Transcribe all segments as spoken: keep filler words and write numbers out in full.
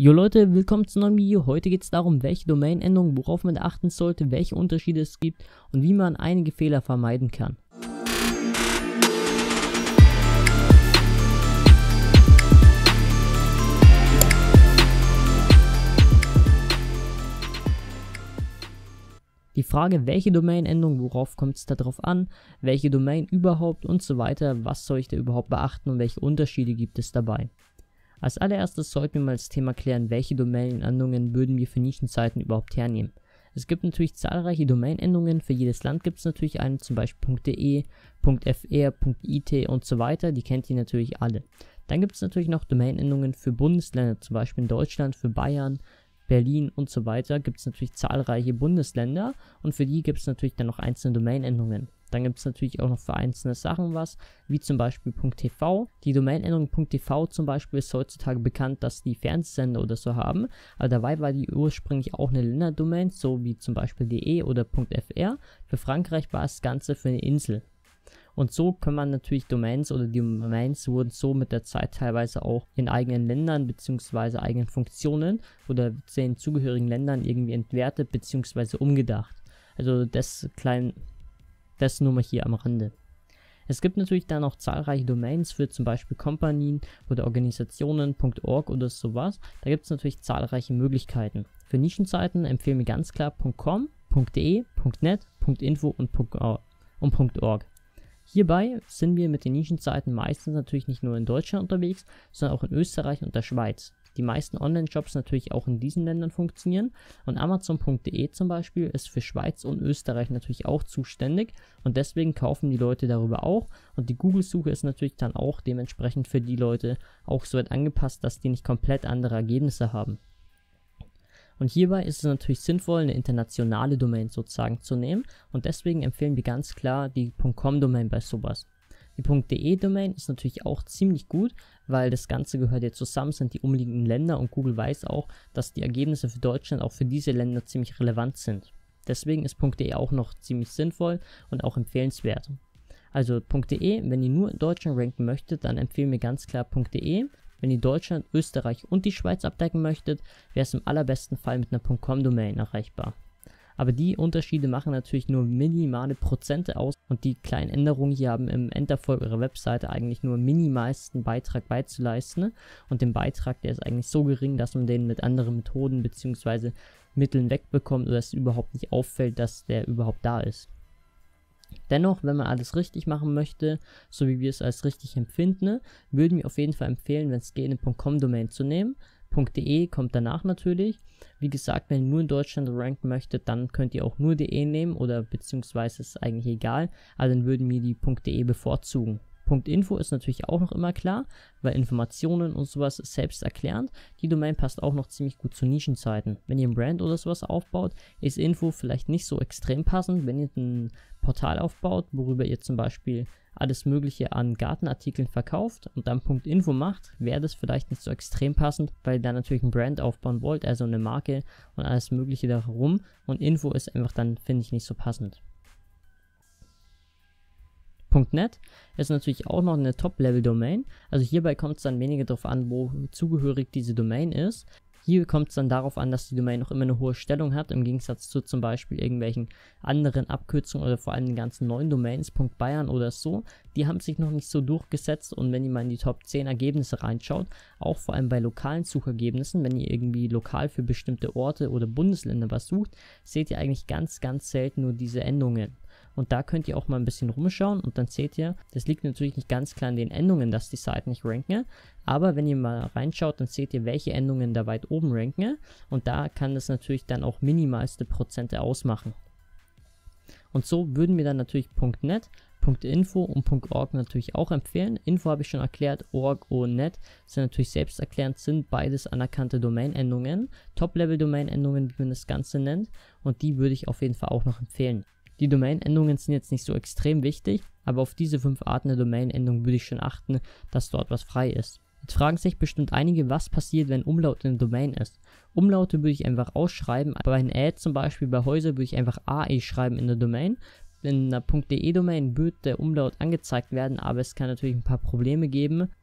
Jo Leute, willkommen zu einem neuen Video. Heute geht es darum, welche Domain-Endungen, worauf man achten sollte, welche Unterschiede es gibt und wie man einige Fehler vermeiden kann. Die Frage, welche Domain-Endung, worauf kommt es da drauf an, welche Domain überhaupt und so weiter, was soll ich da überhaupt beachten und welche Unterschiede gibt es dabei. Als allererstes sollten wir mal das Thema klären, welche Domain-Endungen würden wir für Nischenseiten überhaupt hernehmen. Es gibt natürlich zahlreiche Domain-Endungen, für jedes Land gibt es natürlich eine, zum Beispiel .de, .fr, .it und so weiter, die kennt ihr natürlich alle. Dann gibt es natürlich noch Domain-Endungen für Bundesländer, zum Beispiel in Deutschland, für Bayern, Berlin und so weiter, gibt es natürlich zahlreiche Bundesländer und für die gibt es natürlich dann noch einzelne Domain-Endungen. Dann gibt es natürlich auch noch für einzelne Sachen was, wie zum Beispiel .tv. Die Domain-Endung .tv zum Beispiel ist heutzutage bekannt, dass die Fernsehsender oder so haben, aber dabei war die ursprünglich auch eine Länderdomain, so wie zum Beispiel .de oder .fr. Für Frankreich war das Ganze für eine Insel. Und so kann man natürlich Domains oder die Domains wurden so mit der Zeit teilweise auch in eigenen Ländern bzw. eigenen Funktionen oder den zugehörigen Ländern irgendwie entwertet bzw. umgedacht. Also das klein, das nur mal hier am Rande. Es gibt natürlich dann auch zahlreiche Domains für zum Beispiel Kompanien oder Organisationen, .org oder sowas. Da gibt es natürlich zahlreiche Möglichkeiten. Für Nischenseiten empfehlen wir ganz klar .com, .de, .net, .info und .org. Hierbei sind wir mit den Nischenseiten meistens natürlich nicht nur in Deutschland unterwegs, sondern auch in Österreich und der Schweiz. Die meisten Online-Shops natürlich auch in diesen Ländern funktionieren und Amazon punkt de zum Beispiel ist für Schweiz und Österreich natürlich auch zuständig und deswegen kaufen die Leute darüber auch und die Google-Suche ist natürlich dann auch dementsprechend für die Leute auch so weit angepasst, dass die nicht komplett andere Ergebnisse haben. Und hierbei ist es natürlich sinnvoll, eine internationale Domain sozusagen zu nehmen und deswegen empfehlen wir ganz klar die .com-Domain bei sowas. Die .de-Domain ist natürlich auch ziemlich gut, weil das Ganze gehört ja zusammen, sind die umliegenden Länder und Google weiß auch, dass die Ergebnisse für Deutschland auch für diese Länder ziemlich relevant sind. Deswegen ist .de auch noch ziemlich sinnvoll und auch empfehlenswert. Also .de, wenn ihr nur in Deutschland ranken möchtet, dann empfehlen wir ganz klar .de. Wenn ihr Deutschland, Österreich und die Schweiz abdecken möchtet, wäre es im allerbesten Fall mit einer .com-Domain erreichbar. Aber die Unterschiede machen natürlich nur minimale Prozente aus und die kleinen Änderungen hier haben im Enderfolg eurer Webseite eigentlich nur minimalsten Beitrag beizuleisten und den Beitrag, der ist eigentlich so gering, dass man den mit anderen Methoden bzw. Mitteln wegbekommt oder es überhaupt nicht auffällt, dass der überhaupt da ist. Dennoch, wenn man alles richtig machen möchte, so wie wir es als richtig empfinden, würden wir auf jeden Fall empfehlen, wenn es geht, eine .com-Domain zu nehmen. .de kommt danach natürlich. Wie gesagt, wenn ihr nur in Deutschland ranken möchtet, dann könnt ihr auch nur .de nehmen oder beziehungsweise ist eigentlich egal, aber dann würden wir die .de bevorzugen. .info ist natürlich auch noch immer klar, weil Informationen und sowas ist selbst erklärend. Die Domain passt auch noch ziemlich gut zu Nischenseiten. Wenn ihr ein Brand oder sowas aufbaut, ist Info vielleicht nicht so extrem passend. Wenn ihr ein Portal aufbaut, worüber ihr zum Beispiel alles mögliche an Gartenartikeln verkauft und dann .info macht, wäre das vielleicht nicht so extrem passend, weil ihr da natürlich ein Brand aufbauen wollt, also eine Marke und alles mögliche darum und Info ist einfach dann, finde ich, nicht so passend. .net ist natürlich auch noch eine Top-Level-Domain, also hierbei kommt es dann weniger darauf an, wo zugehörig diese Domain ist. Hier kommt es dann darauf an, dass die Domain noch immer eine hohe Stellung hat, im Gegensatz zu zum Beispiel irgendwelchen anderen Abkürzungen oder vor allem den ganzen neuen Domains, .bayern oder so, die haben sich noch nicht so durchgesetzt und wenn ihr mal in die Top zehn Ergebnisse reinschaut, auch vor allem bei lokalen Suchergebnissen, wenn ihr irgendwie lokal für bestimmte Orte oder Bundesländer was sucht, seht ihr eigentlich ganz, ganz selten nur diese Endungen. Und da könnt ihr auch mal ein bisschen rumschauen und dann seht ihr, das liegt natürlich nicht ganz klar an den Endungen, dass die Seiten nicht ranken, aber wenn ihr mal reinschaut, dann seht ihr, welche Endungen da weit oben ranken und da kann das natürlich dann auch minimalste Prozente ausmachen. Und so würden wir dann natürlich .net, .info und .org natürlich auch empfehlen. Info habe ich schon erklärt, org und net sind natürlich selbsterklärend, sind beides anerkannte Domain-Endungen, Top-Level-Domain-Endungen, wie man das Ganze nennt und die würde ich auf jeden Fall auch noch empfehlen. Die Domain-Endungen sind jetzt nicht so extrem wichtig, aber auf diese fünf Arten der Domain-Endung würde ich schon achten, dass dort was frei ist. Jetzt fragen sich bestimmt einige, was passiert, wenn Umlaut in der Domain ist. Umlaute würde ich einfach ausschreiben, bei einem Ad zum Beispiel bei Häuser würde ich einfach A E schreiben in der Domain. In einer .de-Domain wird der Umlaut angezeigt werden, aber es kann natürlich ein paar Probleme geben.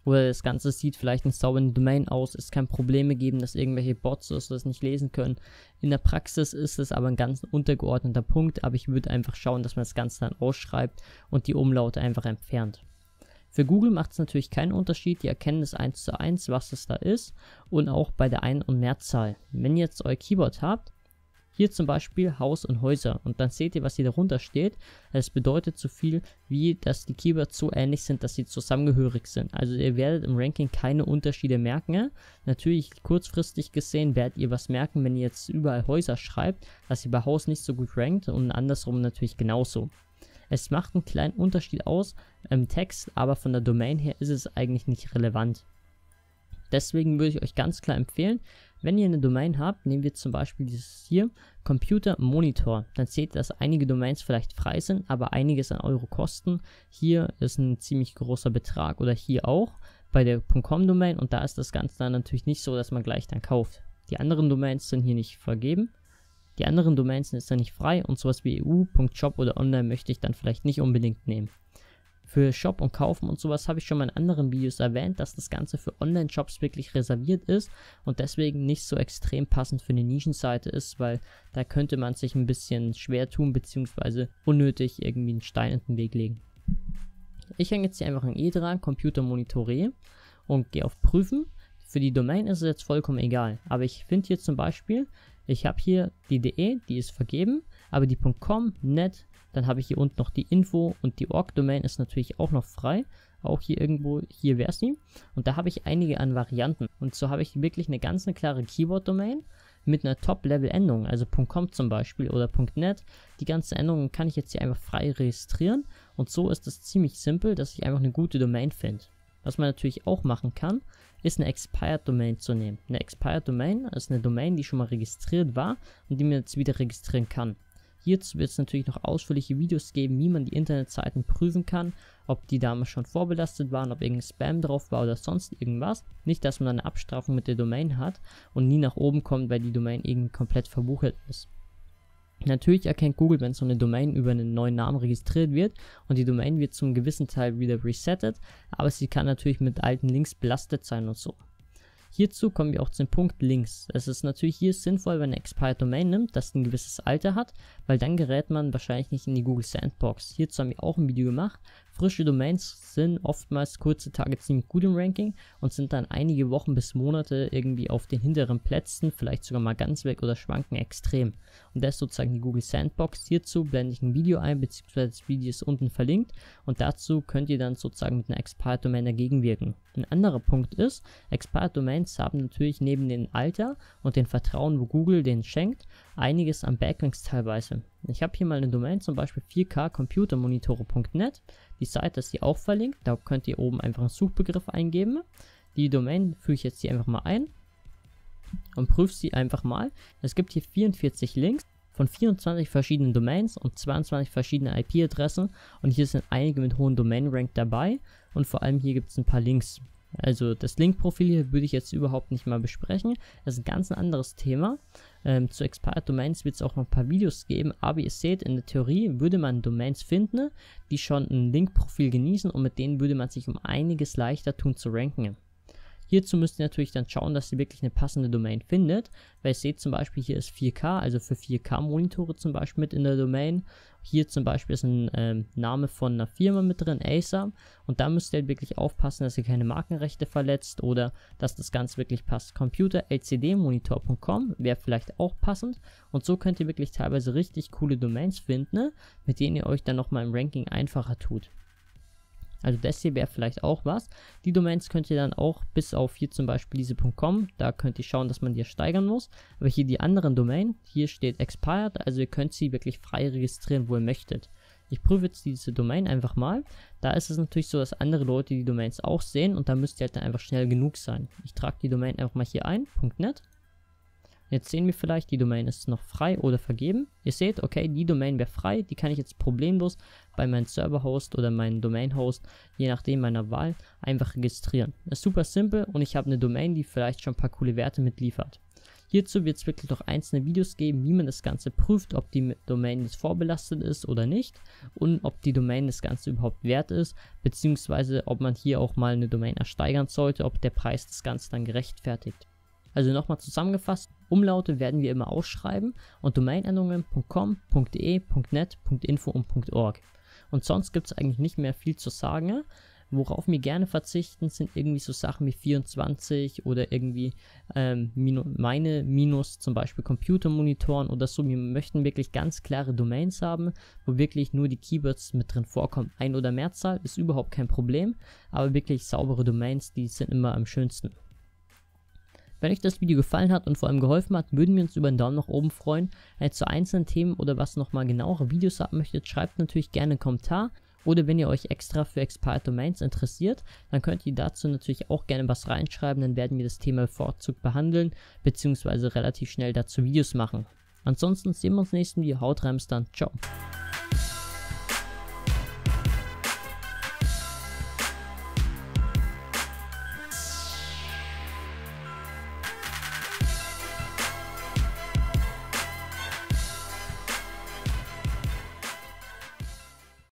Oder das Ganze sieht vielleicht eine saubere Domain aus, es kann Probleme geben, dass irgendwelche Bots das nicht lesen können. In der Praxis ist es aber ein ganz untergeordneter Punkt, aber ich würde einfach schauen, dass man das Ganze dann ausschreibt und die Umlaute einfach entfernt. Für Google macht es natürlich keinen Unterschied, die erkennen es eins zu eins, was es da ist, und auch bei der Ein- und Mehrzahl. Wenn ihr jetzt euer Keyword habt, hier zum Beispiel Haus und Häuser, und dann seht ihr, was hier darunter steht. Es bedeutet so viel wie, dass die Keywords so ähnlich sind, dass sie zusammengehörig sind. Also ihr werdet im Ranking keine Unterschiede merken. Natürlich kurzfristig gesehen werdet ihr was merken, wenn ihr jetzt überall Häuser schreibt, dass ihr bei Haus nicht so gut rankt, und andersrum natürlich genauso. Es macht einen kleinen Unterschied aus im Text, aber von der Domain her ist es eigentlich nicht relevant. Deswegen würde ich euch ganz klar empfehlen, wenn ihr eine Domain habt, nehmen wir zum Beispiel dieses hier, Computer Monitor, dann seht ihr, dass einige Domains vielleicht frei sind, aber einiges an Euro kosten. Hier ist ein ziemlich großer Betrag, oder hier auch bei der .com Domain, und da ist das Ganze dann natürlich nicht so, dass man gleich dann kauft. Die anderen Domains sind hier nicht vergeben. Die anderen Domains sind dann nicht frei, und sowas wie E U, .shop oder online möchte ich dann vielleicht nicht unbedingt nehmen. Für Shop und Kaufen und sowas habe ich schon mal in anderen Videos erwähnt, dass das Ganze für Online-Shops wirklich reserviert ist und deswegen nicht so extrem passend für eine Nischenseite ist, weil da könnte man sich ein bisschen schwer tun, beziehungsweise unnötig irgendwie einen Stein in den Weg legen. Ich hänge jetzt hier einfach ein E dran, Computer Monitore, und gehe auf Prüfen. Für die Domain ist es jetzt vollkommen egal, aber ich finde hier zum Beispiel, ich habe hier die .de, die ist vergeben, aber die .com, .net, dann habe ich hier unten noch die Info, und die Org-Domain ist natürlich auch noch frei, auch hier irgendwo, hier wäre sie, und da habe ich einige an Varianten, und so habe ich wirklich eine ganz eine klare Keyword-Domain mit einer Top-Level-Endung, also .com zum Beispiel oder .net. Die ganzen Endungen kann ich jetzt hier einfach frei registrieren, und so ist es ziemlich simpel, dass ich einfach eine gute Domain finde. Was man natürlich auch machen kann, ist eine Expired Domain zu nehmen. Eine Expired Domain ist eine Domain, die schon mal registriert war und die man jetzt wieder registrieren kann. Hierzu wird es natürlich noch ausführliche Videos geben, wie man die Internetseiten prüfen kann, ob die damals schon vorbelastet waren, ob irgendein Spam drauf war oder sonst irgendwas. Nicht, dass man dann eine Abstrafung mit der Domain hat und nie nach oben kommt, weil die Domain irgendwie komplett verbuchert ist. Natürlich erkennt Google, wenn so eine Domain über einen neuen Namen registriert wird, und die Domain wird zum gewissen Teil wieder resettet, aber sie kann natürlich mit alten Links belastet sein und so. Hierzu kommen wir auch zum Punkt Links. Es ist natürlich hier sinnvoll, wenn eine Expired Domain nimmt, dass ein gewisses Alter hat, weil dann gerät man wahrscheinlich nicht in die Google Sandbox. Hierzu haben wir auch ein Video gemacht. Frische Domains sind oftmals kurze Tage ziemlich gut im Ranking und sind dann einige Wochen bis Monate irgendwie auf den hinteren Plätzen, vielleicht sogar mal ganz weg oder schwanken extrem. Und das ist sozusagen die Google Sandbox. Hierzu blende ich ein Video ein, beziehungsweise das Video ist unten verlinkt, und dazu könnt ihr dann sozusagen mit einer Expired Domain dagegen wirken. Ein anderer Punkt ist, Expired Domains haben natürlich neben dem Alter und dem Vertrauen, wo Google denen schenkt, einiges an Backlinks teilweise. Ich habe hier mal eine Domain, zum Beispiel vier K computer monitore punkt net. Die Seite ist hier auch verlinkt, da könnt ihr oben einfach einen Suchbegriff eingeben. Die Domain füge ich jetzt hier einfach mal ein und prüfe sie einfach mal. Es gibt hier vierundvierzig Links von vierundzwanzig verschiedenen Domains und zweiundzwanzig verschiedene I P-Adressen, und hier sind einige mit hohem Domain-Rank dabei, und vor allem hier gibt es ein paar Links. Also das Linkprofil hier würde ich jetzt überhaupt nicht mal besprechen. Das ist ein ganz anderes Thema. Ähm, zu Expired Domains wird es auch noch ein paar Videos geben, aber ihr seht, in der Theorie würde man Domains finden, die schon ein Linkprofil genießen, und mit denen würde man sich um einiges leichter tun zu ranken. Hierzu müsst ihr natürlich dann schauen, dass ihr wirklich eine passende Domain findet, weil ihr seht zum Beispiel, hier ist vier K, also für vier K Monitore zum Beispiel mit in der Domain. Hier zum Beispiel ist ein ähm, Name von einer Firma mit drin, Acer, und da müsst ihr halt wirklich aufpassen, dass ihr keine Markenrechte verletzt oder dass das Ganze wirklich passt. Computer L C D monitor punkt com wäre vielleicht auch passend, und so könnt ihr wirklich teilweise richtig coole Domains finden, mit denen ihr euch dann nochmal im Ranking einfacher tut. Also das hier wäre vielleicht auch was. Die Domains könnt ihr dann auch bis auf hier zum Beispiel diese .com, da könnt ihr schauen, dass man die steigern muss. Aber hier die anderen Domain, hier steht expired, also ihr könnt sie wirklich frei registrieren, wo ihr möchtet. Ich prüfe jetzt diese Domain einfach mal. Da ist es natürlich so, dass andere Leute die Domains auch sehen, und da müsst ihr halt dann einfach schnell genug sein. Ich trage die Domain einfach mal hier ein, .net. Jetzt sehen wir vielleicht, die Domain ist noch frei oder vergeben. Ihr seht, okay, die Domain wäre frei, die kann ich jetzt problemlos bei meinem Server-Host oder meinem Domain-Host, je nachdem meiner Wahl, einfach registrieren. Das ist super simpel, und ich habe eine Domain, die vielleicht schon ein paar coole Werte mitliefert. Hierzu wird es wirklich noch einzelne Videos geben, wie man das Ganze prüft, ob die Domain jetzt vorbelastet ist oder nicht und ob die Domain das Ganze überhaupt wert ist, beziehungsweise ob man hier auch mal eine Domain ersteigern sollte, ob der Preis das Ganze dann gerechtfertigt. Also nochmal zusammengefasst, Umlaute werden wir immer ausschreiben und Domainendungen .com, .de, .net, .info und .org. Und sonst gibt es eigentlich nicht mehr viel zu sagen. Worauf wir gerne verzichten, sind irgendwie so Sachen wie vierundzwanzig oder irgendwie ähm, Minu meine Minus, zum Beispiel Computermonitoren oder so. Wir möchten wirklich ganz klare Domains haben, wo wirklich nur die Keywords mit drin vorkommen. Ein- oder Mehrzahl ist überhaupt kein Problem, aber wirklich saubere Domains, die sind immer am schönsten. Wenn euch das Video gefallen hat und vor allem geholfen hat, würden wir uns über einen Daumen nach oben freuen. Wenn ihr zu einzelnen Themen oder was nochmal genauere Videos haben möchtet, schreibt natürlich gerne einen Kommentar. Oder wenn ihr euch extra für Expired Domains interessiert, dann könnt ihr dazu natürlich auch gerne was reinschreiben, dann werden wir das Thema bevorzugt behandeln, beziehungsweise relativ schnell dazu Videos machen. Ansonsten sehen wir uns im nächsten Video, haut rein, bis dann, ciao.